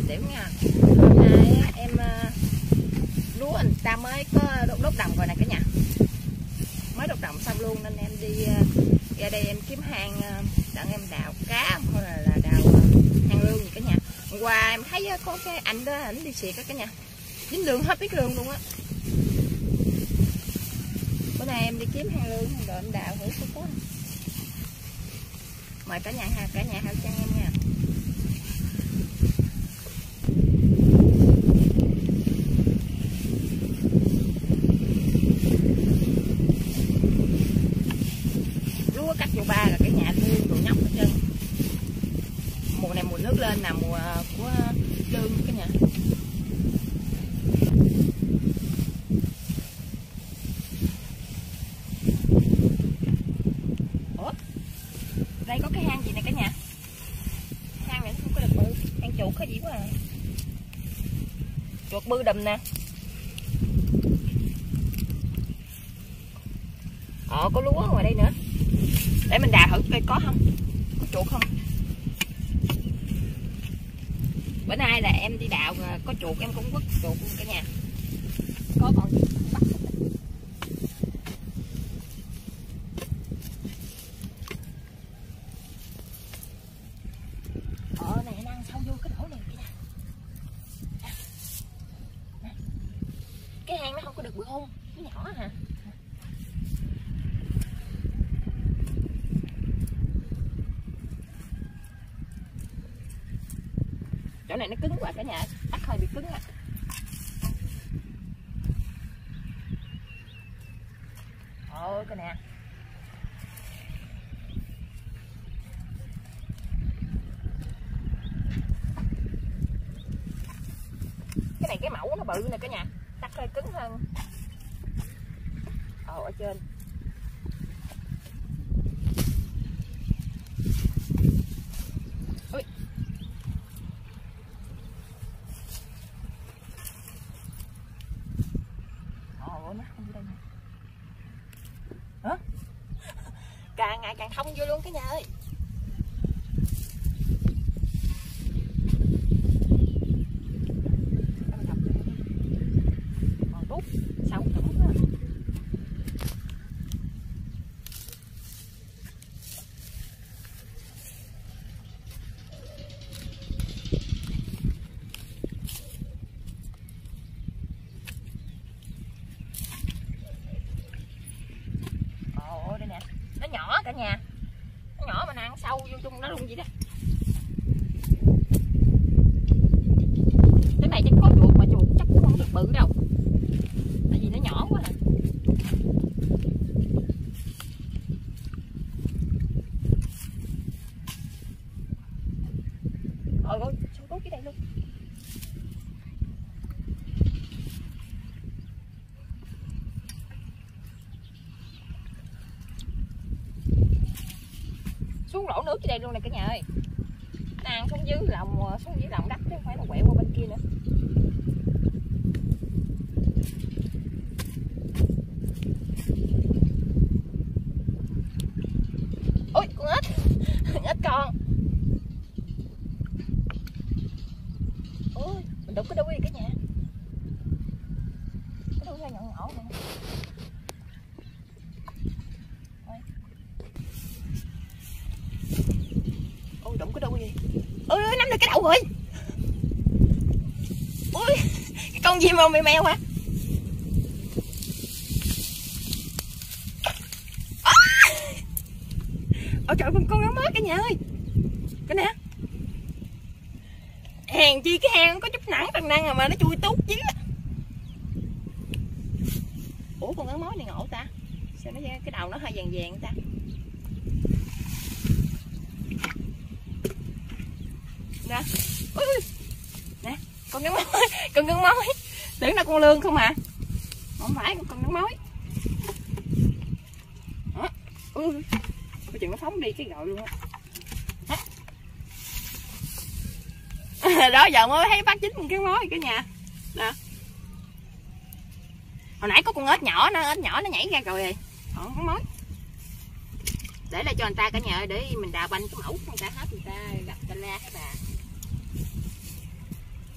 Tiểu nha. Hôm nay em lúa người ta mới có đốt đồng rồi nè cả nhà. Mới đốt đồng xong luôn nên em đi ra đây em kiếm hang đặng em đào cá hoặc là đào hang lương gì cả nhà. Hôm qua em thấy có cái anh đó ảnh đi xịt cả nhà. Dính lương hết biết lương luôn á. Bữa nay em đi kiếm hang lương rồi em đào thử số có. Mời cả nhà theo chân em nha. Lúa cắt vô ba là cả nhà lương đồ nhóc hết trơn. Mùa này mùa nước lên là mùa của lương cả nhà. Ủa? Đây có cái hang gì nè cả nhà. Hang này không có được bự, hang chuột có gì quá à. Chuột bư đùm nè. Có lúa ngoài đây nữa. Để mình đào thử coi có không? Có chuột không? Bữa nay là em đi đào có chuột em cũng vứt chuột luôn cả nhà. Có còn gì bắt. Này nó ăn sâu vô cái lỗ này cả nhà. Cái hang nó không có được bự hung, nó nhỏ hả? Chỗ này nó cứng quá cả nhà, đất hơi bị cứng á. Cái nè. Cái này cái mẫu nó bự nè cả nhà, đất hơi cứng hơn. Ở trên. Ui. Nó không vô đây nè. Hả? Càng ngày càng thông vô luôn cả nhà ơi. Còn tốt, sao cũng tốt đó. Đây nè, nó nhỏ cả nhà, nó nhỏ mà nó ăn sâu vô chung nó luôn vậy đó. Cái này chắc có chuột mà chuột chắc cũng không được bự đâu, tại vì nó nhỏ quá à. Ôi sao tốt cái đây luôn. Xuống lỗ nước dưới đây luôn nè cả nhà ơi. Nó ăn xuống dưới lòng đất chứ không phải là quẹo qua bên kia nữa. Ôi con ếch. Ếch con. Ôi mình đụng cái đuôi cả nhà. Cái đuôi hơi nhọn nhọn nè. Đụng cái đuôi gì. Ôi nắm được cái đầu rồi. Ui cái con gì mà mèo mèo hả? Ôi trời con nó mới cả nhà ơi. Cái nè. Hèn chi cái hang có chút nặng tầng năng mà nó chui tốt chứ. Ủa con ngắn mối này ngộ ta. Sao nó cái đầu nó hơi vàng vàng ta. Nè. Ui. Nè, con ngắn mối. Tưởng là con lương không à. Không phải con ngắn mối. Đó. Ui. Coi chừng nó phóng đi cái gọi luôn á. Đó giờ mới thấy bắt chính cái mối cả nhà. Nè. Hồi nãy có con ếch nhỏ nó nhảy ra rồi. Còn con mối. Để lại cho người ta cả nhà ơi, để mình đào banh cái mẫu người ta hết, người ta gặp ta la hết bà.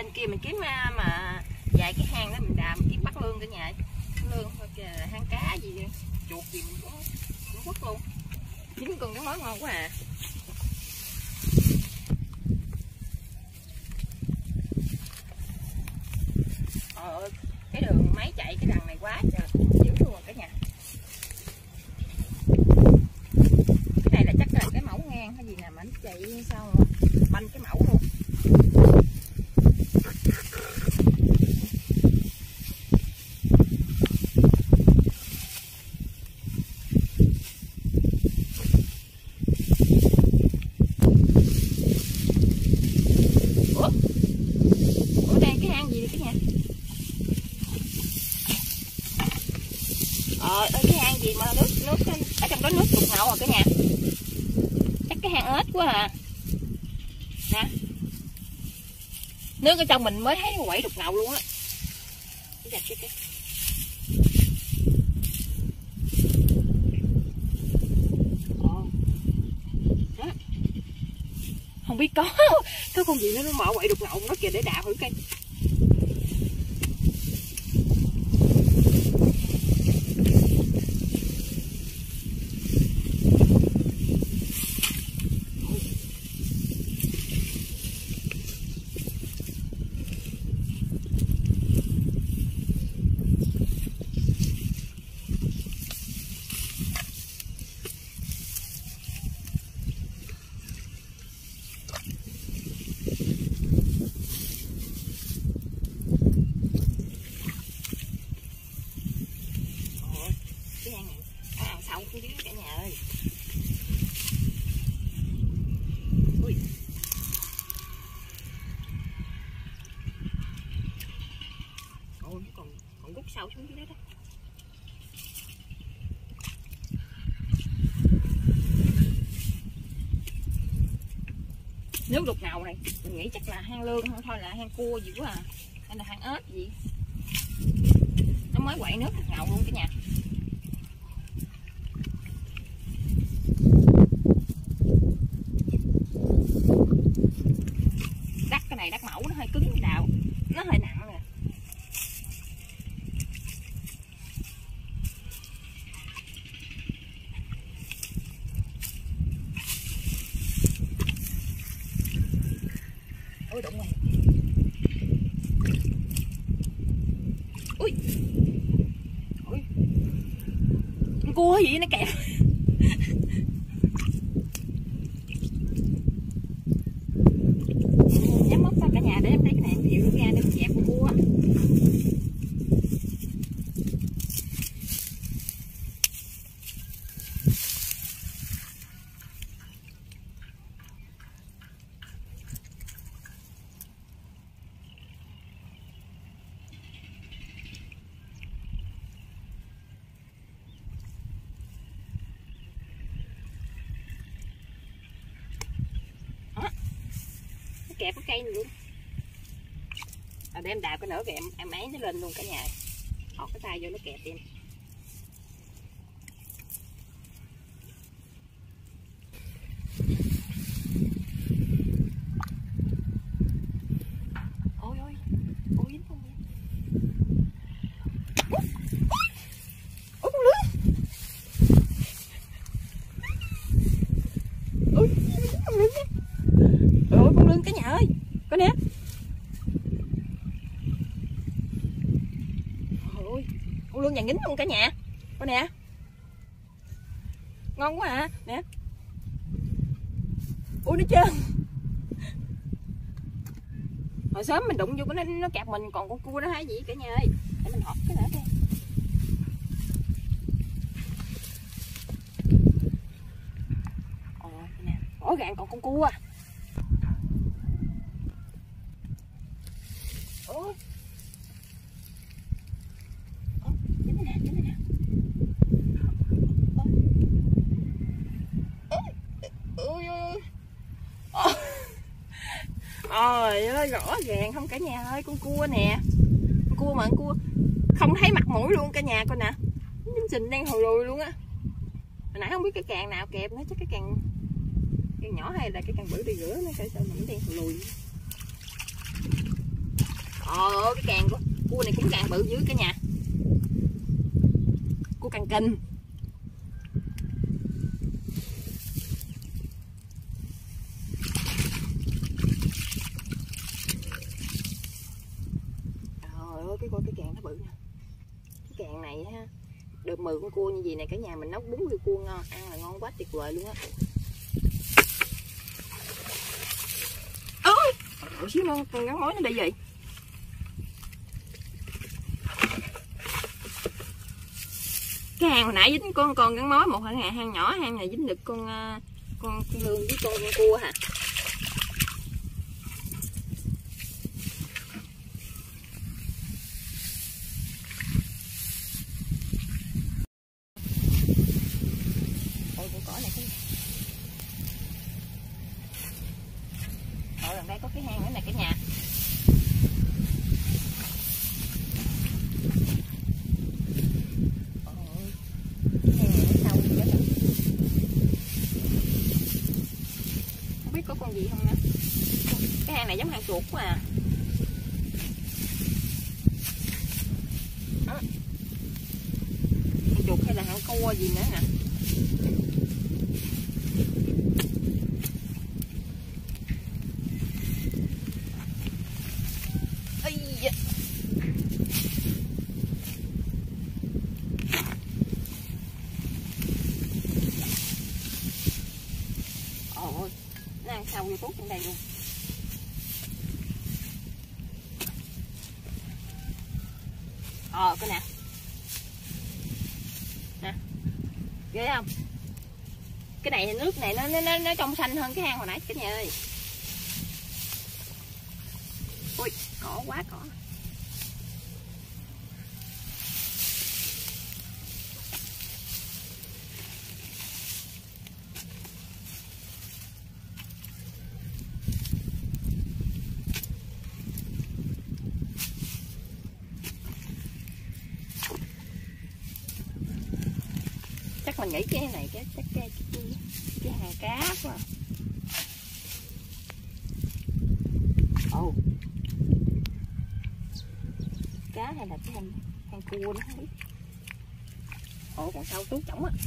bên kia mình kiếm mà vài cái hang đó mình đào mình kiếm bắt lương cả nhà. Lương hoặc hang cá gì chuột gì mình cũng quất luôn. Chín con cá mối ngon quá à. Cái đường máy chạy cái đằng này quá trời dữ luôn rồi cả nhà. Cái này là chắc là cái mẫu ngang hay gì nè mà nó chạy sao mà banh cái mẫu luôn. Ủa đây cái hang gì vậy cả nhà? Cái hang gì mà nước ở trong đó nước đục ngầu à cả nhà. Chắc cái hang ếch quá à. Nè. Nước ở trong mình mới thấy quậy đục ngầu luôn á. Không biết có con gì nó mở quậy đục ngầu nó kìa để đào thử cây. Sâu xuống dưới cả nhà ơi. Ui. Ôi còn rút sâu xuống dưới đó đó. Nước đục ngầu này mình nghĩ chắc là hang lương không thôi là hang cua gì quá à, hay là hang ếch gì. Nó mới quậy nước đục ngầu luôn cả nhà. Đất mẫu nó hơi cứng đào, nó hơi nặng nè. Ôi đụng rồi. Ui. Ui. Con cua gì nó kẹp. Dám móc ra cả nhà để em lấy cái này em chịu ra để em dẹp con cua. Kẹp cái cây này luôn. Để em đào cái nữa rồi em ấy nó lên luôn cả nhà. Thọt cái tay vô nó kẹp em. Ôi ôi. Ôi dính không vậy? Ôi con lươn. Ôi con lươn nha. Ôi con lươn cả nhà ơi. Coi nè. Ôi con lươn vàng dính luôn cả nhà. Coi nè. Ngon quá à. Nè. Ui nó trơn. Hồi sớm mình đụng vô nó kẹp mình, còn con cua đó hay gì cả nhà ơi. Để mình họp cái nữa đi. Nè, rõ ràng còn con cua. Ôi. Chính đây nè. Ôi ôi. Ôi ơi rõ ràng không cả nhà ơi, con cua nè. Con cua mà con cua không thấy mặt mũi luôn cả nhà coi nè. Chính trình đang hồi lùi luôn á. Hồi nãy không biết cái càng nào kẹp nữa, chắc cái càng nhỏ hay là cái càng bự đi rửa nó coi sao mình đang hồi lùi. cái càng của cua này cũng càng bự dữ cả nhà. Cua càng kinh. Trời ơi, cái càng nó bự nè. Cái càng này ha, được 10 con cua như vậy này cả nhà mình nấu 40 cua ngon, ăn là ngon quá tuyệt vời luôn á. Ôi, một xíu nữa con gắn mối nó đi vậy. Cái hang hồi nãy dính con gắn mối, một hang nhỏ, hang này dính được con lươn với con cua hả. Ôi con cỏ này ở gần đây có cái hang nữa nè cả nhà. Có con gì không nữa. Cái hang này giống hang chuột quá à. Hang chuột hay là hang cua gì nữa nè. Ôi, nó ăn sâu vô tốt trong đây luôn. Cái nè. Nè. Ghê không? Cái này nước này nó trong xanh hơn cái hang hồi nãy cả nhà ơi. Ui, cỏ quá cỏ. Chắc mình nghĩ cái này cái hàng cá quá. Cá hay là cái hàng cua nó không biết. Còn sau tú trỏng á.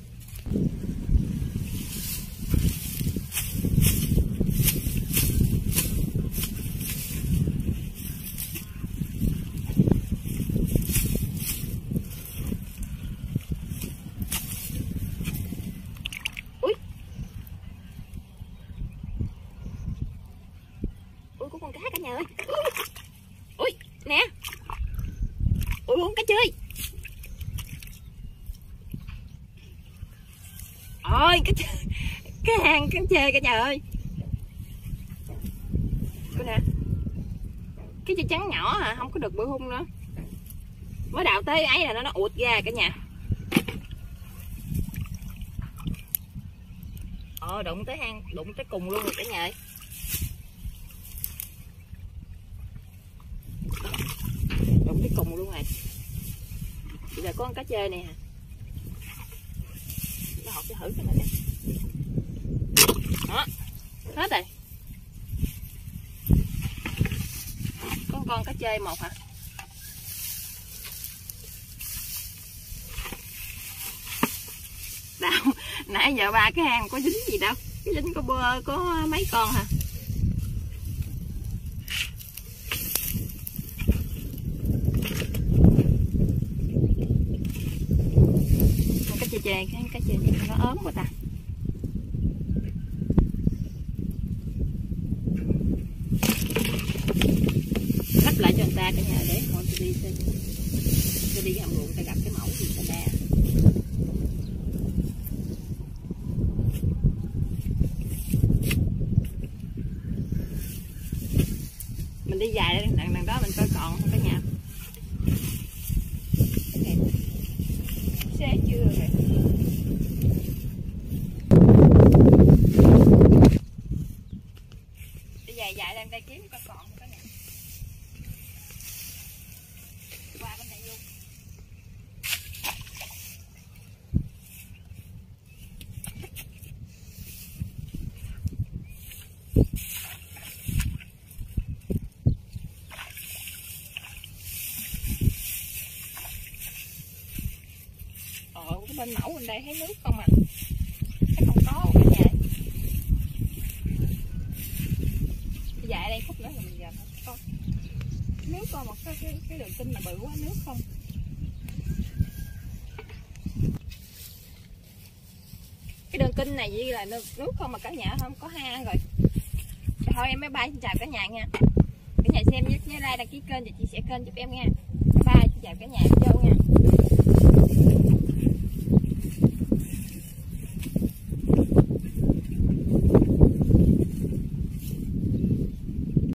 Có con cá cả nhà ơi. Ui nè. Ui con cá chơi. Ôi cái hàng cá chơi cả nhà ơi. Coi nè. Cái chơi trắng nhỏ hả, không có được bự hung nữa. Mới đào tới ấy là nó ụt ra cả nhà. Đụng tới hang, đụng tới cùng luôn rồi cả nhà ơi. Đụng tới cùng luôn này. Bây giờ có con cá chơi này hả? Nó học cho thử cái này nè. Đó, hết rồi. Con cá chơi một hả? Đâu, nãy giờ ba cái hang có dính gì đâu. Cái dính có mấy con hả? Cái chè nó ốm quá ta. Lắp lại cho người ta cả nhà để hồi tôi đi hầm ruộng ta gặp cái mẫu gì ta đa. Mình đi dài đằng đó mình coi còn không cả nhà. Xé chưa rồi. Dài lên đây kiếm coi còn cái này. Qua bên đây luôn. bên mẫu bên đây thấy nước không à, thấy không có cả nhà. Bây giờ ở đây khúc nữa là mình giờ con nước coi một cái đường kinh là bự quá nước không. Cái đường kinh này chỉ là nước không mà cả nhà không có ha rồi. Thôi em bye bye, xin chào cả nhà nha. Cả nhà xem nhớ like đăng ký kênh và chia sẻ kênh giúp em nha. Bye bye, xin chào cả nhà, vô nha.